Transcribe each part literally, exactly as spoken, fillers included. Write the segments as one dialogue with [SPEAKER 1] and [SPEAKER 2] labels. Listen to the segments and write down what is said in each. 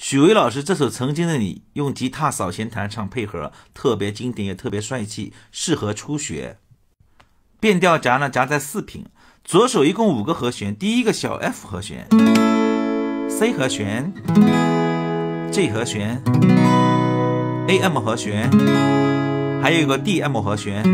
[SPEAKER 1] 许巍老师这首《曾经的你》用吉他扫弦弹唱配合，特别经典也特别帅气，适合初学。变调夹呢夹在四品，左手一共五个和弦，第一个小 F 和弦 ，C 和弦 ，G 和弦 ，A M 和弦，还有一个 D M 和弦。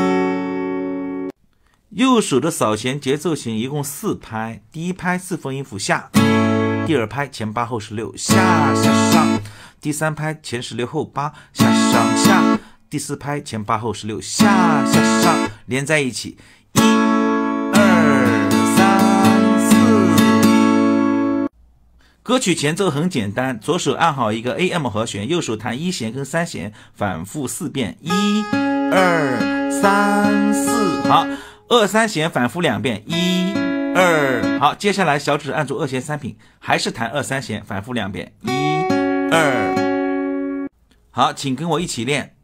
[SPEAKER 1] 右手的扫弦节奏型一共四拍，第一拍四分音符下，第二拍前八后十六下下上，第三拍前十六后八下上下，第四拍前八后十六下下上，连在一起，一二三四。歌曲前奏很简单，左手按好一个 A M 和弦，右手弹一弦跟三弦，反复四遍，一二三四，好。二三弦反复两遍，一二，好，接下来小指按住二弦三品，还是弹二三弦反复两遍，一二，好，请跟我一起练。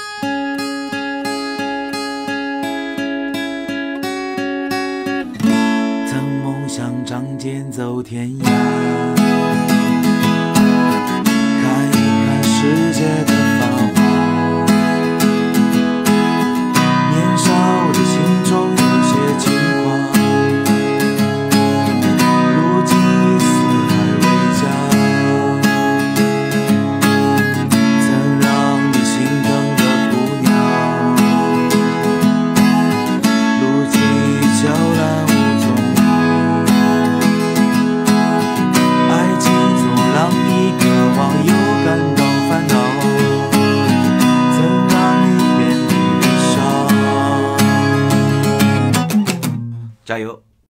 [SPEAKER 1] 曾梦想仗剑走天涯，看一看世界的繁